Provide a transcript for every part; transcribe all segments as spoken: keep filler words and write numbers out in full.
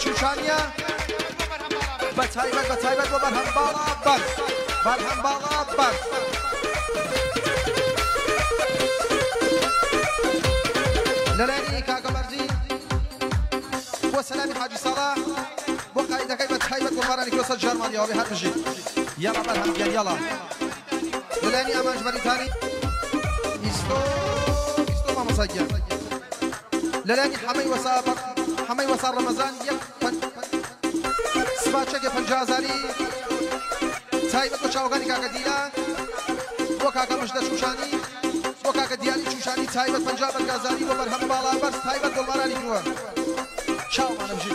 چوشانیە بە تایبەت بە تایبەت بۆ بەرهەم باڵا بەر بەرهەم باڵا بەر لەلایەنی کاکە بەرزی بۆ سەلامی حاجی ساڵح بۆ قایدەکەی بە تایبەت بۆ مارانی کۆسە ژەرمانیەوە بێ هەر بژی یاڵا بەرهەم گیان یاڵا لەلایەنی ئامانجبەریتانی ئیستۆ ئیستۆ مامۆساگیان لەلایەنی حەمەی وەسا حەمەی وەسا ڕەمەزان یەک سباچەکێ پەنجا هەزاری تایبەت بۆ چاوەکانی کاکە دیلان بۆ کاکە مژدە چوشانی بۆ کاکە دیاری چوشانی تایبەت پەنجا بەرگازاری بۆ بەرهەم باڵا بەرز تایبەت گوڵمارانی کردووە چاومانە بژی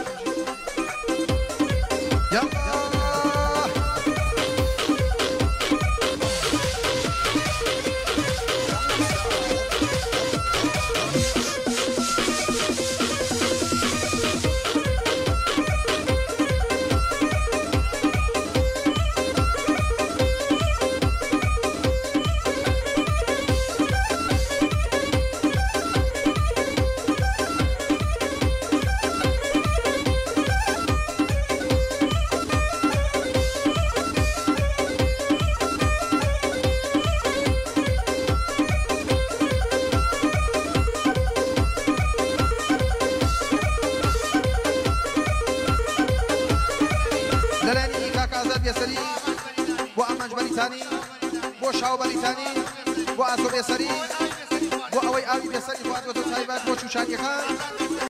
لەلایەنی کاکە ئازاد بێسەری بۆ ئامانجبەریتانی بۆ شاو بەریتانی بۆ ئاسۆ بێسەری بۆ ئەوەی ئاوی بێسەری خواتوەتە تایبەت بۆ چوشانیەکان